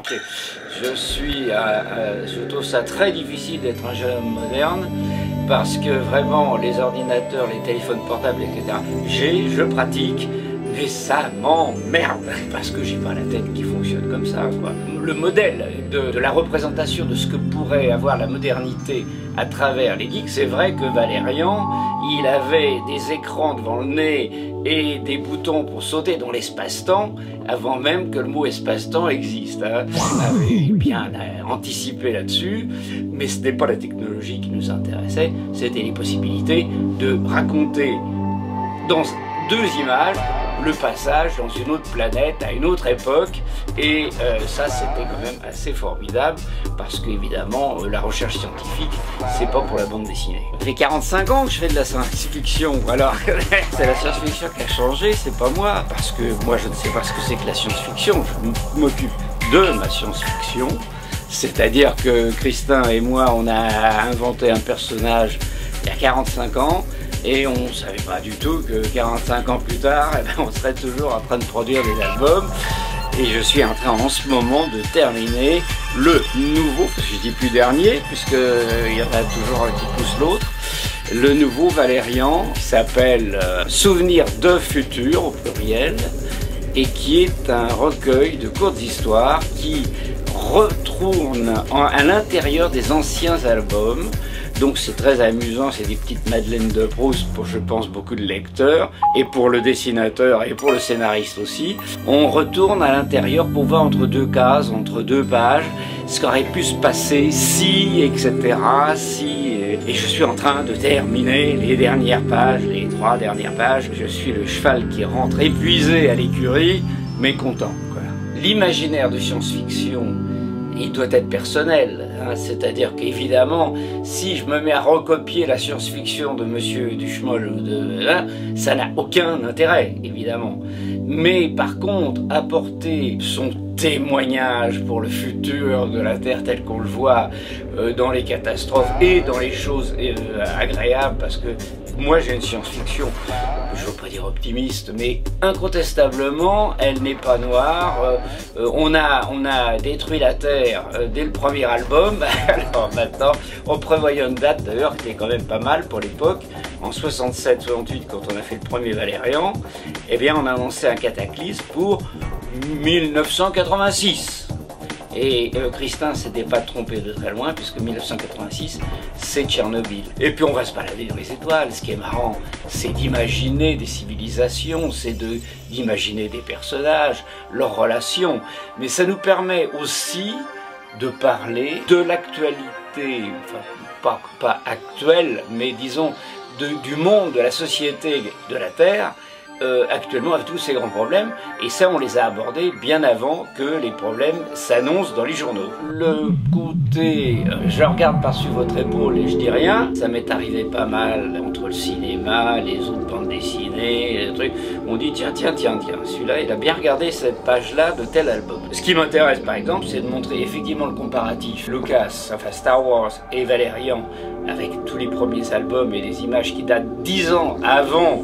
Je trouve ça très difficile d'être un jeune homme moderne parce que vraiment les ordinateurs, les téléphones portables, etc. Je pratique, mais ça m'emmerde parce que j'ai pas la tête qui fonctionne comme ça, quoi. Le modèle de la représentation de ce que pourrait avoir la modernité à travers les geeks, c'est vrai que Valérian, il avait des écrans devant le nez et des boutons pour sauter dans l'espace-temps avant même que le mot espace-temps existe. Hein. On avait bien anticipé là-dessus, mais ce n'est pas la technologie qui nous intéressait, c'était les possibilités de raconter dans deux images le passage dans une autre planète, à une autre époque, et ça c'était quand même assez formidable, parce qu'évidemment la recherche scientifique, c'est pas pour la bande dessinée. Ça fait 45 ans que je fais de la science-fiction, alors c'est la science-fiction qui a changé, c'est pas moi, parce que moi je ne sais pas ce que c'est que la science-fiction, je m'occupe de ma science-fiction, c'est-à-dire que Christin et moi on a inventé un personnage il y a 45 ans, et on ne savait pas du tout que 45 ans plus tard, eh ben, on serait toujours en train de produire des albums. Et je suis en train en ce moment de terminer le nouveau, parce que je dis plus dernier, puisqu'il y en a toujours un qui pousse l'autre, le nouveau Valérian qui s'appelle Souvenirs de futur au pluriel, et qui est un recueil de courtes histoires qui retourne à l'intérieur des anciens albums. Donc c'est très amusant, c'est des petites Madeleines de Proust pour, je pense, beaucoup de lecteurs, et pour le dessinateur et pour le scénariste aussi. On retourne à l'intérieur pour voir entre deux cases, entre deux pages, ce qu'aurait pu se passer si, etc. Si, et je suis en train de terminer les dernières pages, les 3 dernières pages. Je suis le cheval qui rentre épuisé à l'écurie, mais content. L'imaginaire de science-fiction, il doit être personnel, hein, c'est-à-dire qu'évidemment, si je me mets à recopier la science-fiction de Monsieur Duchemol, ça n'a aucun intérêt, évidemment. Mais par contre, apporter son témoignage pour le futur de la Terre tel qu'on le voit dans les catastrophes et dans les choses agréables, parce que moi j'ai une science-fiction, je ne veux pas dire optimiste, mais incontestablement elle n'est pas noire. On a détruit la Terre dès le premier album. Alors maintenant on prévoyait une date d'ailleurs qui est quand même pas mal pour l'époque, en 67-68 quand on a fait le premier Valérian. Eh bien on a annoncé un cataclysme pour 1986. Et Christin s'était pas trompé de très loin, puisque 1986, c'est Tchernobyl. Et puis on va se balader dans les étoiles. Ce qui est marrant, c'est d'imaginer des civilisations, c'est d'imaginer des personnages, leurs relations. Mais ça nous permet aussi de parler de l'actualité, enfin pas actuelle, mais disons du monde, de la société de la Terre, actuellement avec tous ces grands problèmes, et ça on les a abordés bien avant que les problèmes s'annoncent dans les journaux. Le côté je regarde par-dessus votre épaule et je dis rien, ça m'est arrivé pas mal entre le cinéma, les autres bandes dessinées, les trucs, on dit tiens, celui-là il a bien regardé cette page-là de tel album. Ce qui m'intéresse par exemple, c'est de montrer effectivement le comparatif Lucas, enfin Star Wars et Valérian, avec tous les premiers albums et les images qui datent 10 ans avant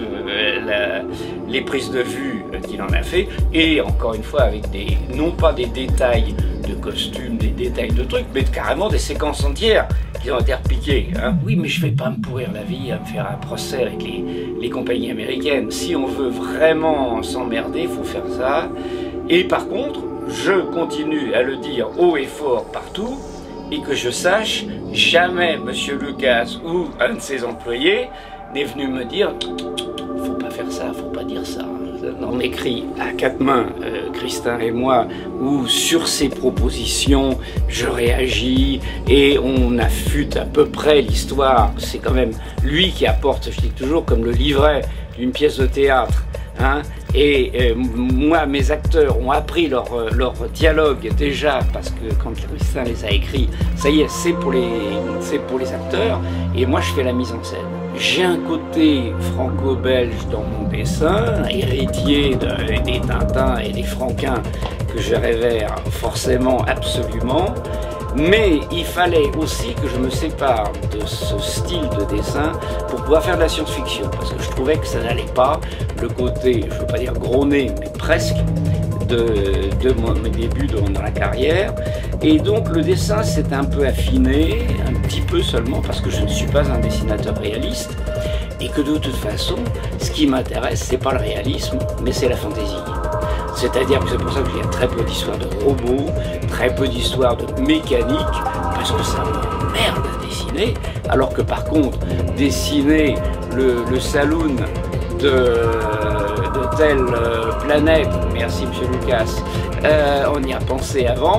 les prises de vue qu'il en a fait, et encore une fois avec non pas des détails de costumes, des détails de trucs, mais carrément des séquences entières qui ont été repiquées. Hein. Oui, mais je vais pas me pourrir la vie à me faire un procès avec les compagnies américaines. Si on veut vraiment s'emmerder, il faut faire ça. Et par contre, je continue à le dire haut et fort partout, et que je sache, jamais Monsieur Lucas ou un de ses employés n'est venu me dire faut pas faire ça, faut pas dire ça. On écrit à 4 mains, Christin et moi, où sur ces propositions, je réagis et on affûte à peu près l'histoire. C'est quand même lui qui apporte, je dis toujours, comme le livret d'une pièce de théâtre. Hein, et moi, mes acteurs ont appris leur dialogue déjà, parce que quand Christin les a écrits, ça y est, c'est pour les acteurs, et moi je fais la mise en scène. J'ai un côté franco-belge dans mon dessin, héritier des Tintins et des Franquins que je révère forcément, absolument. Mais il fallait aussi que je me sépare de ce style de dessin pour pouvoir faire de la science-fiction, parce que je trouvais que ça n'allait pas, le côté, je ne veux pas dire gros nez, mais presque, mes débuts dans la carrière. Et donc le dessin s'est un peu affiné, un petit peu seulement, parce que je ne suis pas un dessinateur réaliste. Et que de toute façon, ce qui m'intéresse, c'est pas le réalisme, mais c'est la fantaisie. C'est-à-dire que c'est pour ça que j'ai très peu d'histoires de robots, très peu d'histoires de mécanique, parce que ça m'emmerde à dessiner, alors que par contre, dessiner le saloon de telle planète, merci Monsieur Lucas, on y a pensé avant,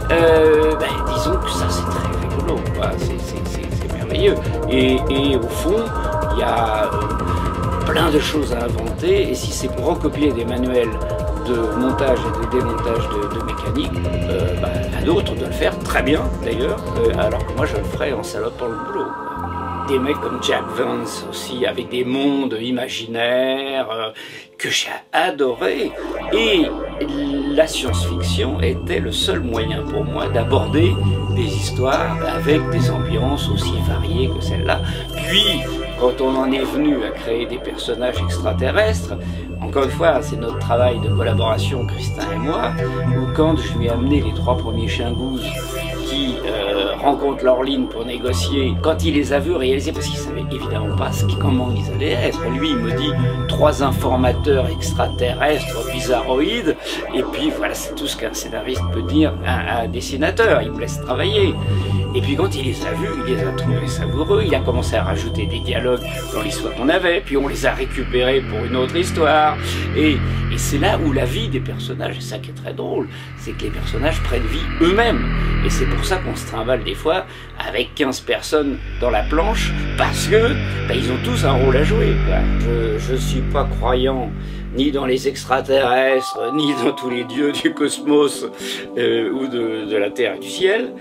disons que ça c'est très rigolo, c'est merveilleux. Et au fond, il y a plein de choses à inventer, et si c'est pour recopier des manuels de montage et de démontage de mécanique, à d'autres de le faire très bien d'ailleurs, alors que moi je le ferais en salopant le boulot. Des mecs comme Jack Vance aussi, avec des mondes imaginaires que j'ai adoré. Et la science-fiction était le seul moyen pour moi d'aborder des histoires avec des ambiances aussi variées que celle-là. Puis, quand on en est venu à créer des personnages extraterrestres, encore une fois, c'est notre travail de collaboration, Christin et moi, où quand je lui ai amené les 3 premiers chiens-gouzes qui rencontrent leur ligne pour négocier, quand il les a vus réaliser, parce qu'il ne savait évidemment pas comment ils allaient être, lui il me dit 3 informateurs extraterrestres bizarroïdes, et puis voilà, c'est tout ce qu'un scénariste peut dire à un dessinateur, il me laisse travailler. Et puis quand il les a vus, il les a trouvés savoureux, il a commencé à rajouter des dialogues dans l'histoire qu'on avait, puis on les a récupérés pour une autre histoire. Et c'est là où la vie des personnages, et ça qui est très drôle, c'est que les personnages prennent vie eux-mêmes. Et c'est pour ça qu'on se trimballe des fois avec 15 personnes dans la planche, parce que ils ont tous un rôle à jouer, quoi. Je suis pas croyant ni dans les extraterrestres, ni dans tous les dieux du cosmos ou de la terre et du ciel.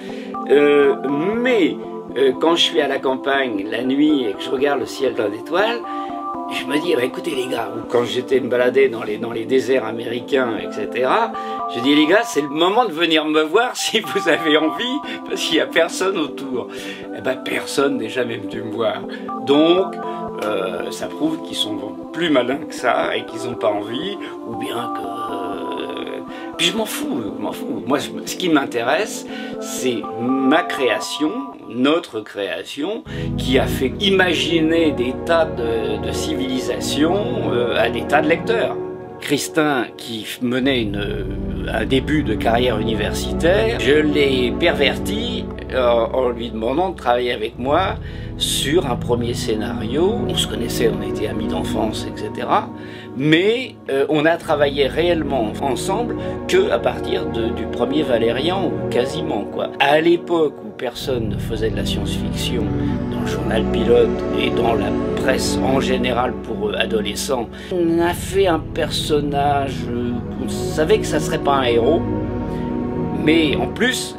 Mais quand je suis à la campagne la nuit et que je regarde le ciel plein d'étoiles, je me dis, écoutez les gars, ou quand j'étais me balader dans les déserts américains, etc., je dis les gars, c'est le moment de venir me voir si vous avez envie, parce qu'il n'y a personne autour. Personne n'est jamais venu me voir. Donc, ça prouve qu'ils sont plus malins que ça et qu'ils n'ont pas envie, ou bien que... Puis je m'en fous, Moi, ce qui m'intéresse, c'est ma création, notre création, qui a fait imaginer des tas de civilisations à des tas de lecteurs. Christin, qui menait un début de carrière universitaire, je l'ai perverti en lui demandant de travailler avec moi sur un premier scénario. On se connaissait, on était amis d'enfance, etc. Mais on a travaillé réellement ensemble que à partir du premier Valérian, ou quasiment, quoi. À l'époque où personne ne faisait de la science-fiction dans le journal Pilote et dans la presse en général pour adolescents, on a fait un personnage, on savait que ça serait pas un héros, mais en plus,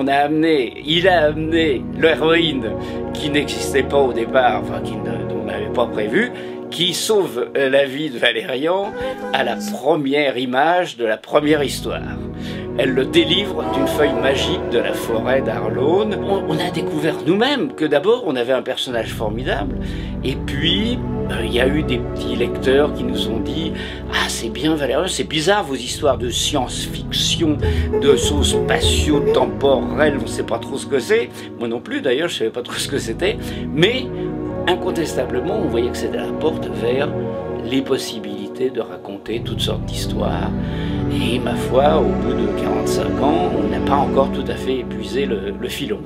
il a amené l'héroïne qui n'existait pas au départ, enfin dont on n'avait pas prévu, qui sauve la vie de Valérian à la première image de la première histoire. Elle le délivre d'une feuille magique de la forêt d'Arlone. On a découvert nous-mêmes que d'abord on avait un personnage formidable, et puis il y a eu des petits lecteurs qui nous ont dit « Ah, c'est bien Valérian, c'est bizarre vos histoires de science-fiction, de sauts spatio-temporels, on ne sait pas trop ce que c'est. » Moi non plus d'ailleurs, je ne savais pas trop ce que c'était, mais incontestablement, on voyait que c'était la porte vers les possibilités de raconter toutes sortes d'histoires. Et ma foi, au bout de 45 ans, on n'a pas encore tout à fait épuisé le filon.